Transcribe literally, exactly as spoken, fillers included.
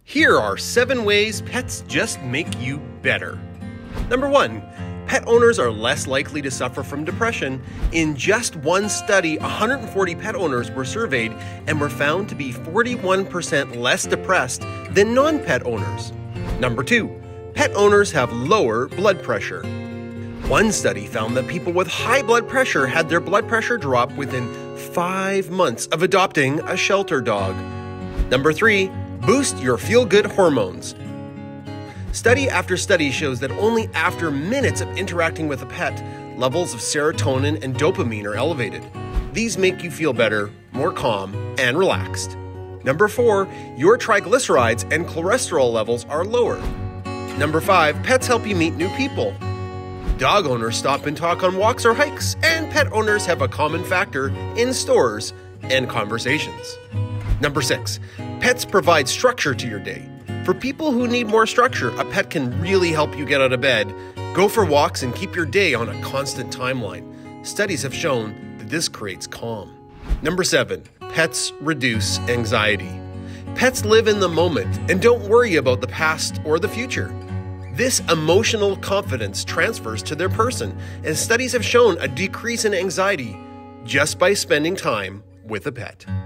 Here are seven ways pets just make you better. Number one, pet owners are less likely to suffer from depression. In just one study, one hundred forty pet owners were surveyed and were found to be forty-one percent less depressed than non-pet owners. Number two, pet owners have lower blood pressure. One study found that people with high blood pressure had their blood pressure drop within five months of adopting a shelter dog. Number three, boost your feel-good hormones. Study after study shows that only after minutes of interacting with a pet, levels of serotonin and dopamine are elevated. These make you feel better, more calm, and relaxed. Number four, your triglycerides and cholesterol levels are lower. Number five, pets help you meet new people. Dog owners stop and talk on walks or hikes, and pet owners have a common factor in stores and conversations. Number six, pets provide structure to your day. For people who need more structure, a pet can really help you get out of bed, go for walks, and keep your day on a constant timeline. Studies have shown that this creates calm. Number seven, pets reduce anxiety. Pets live in the moment and don't worry about the past or the future. This emotional confidence transfers to their person, and studies have shown a decrease in anxiety just by spending time with a pet.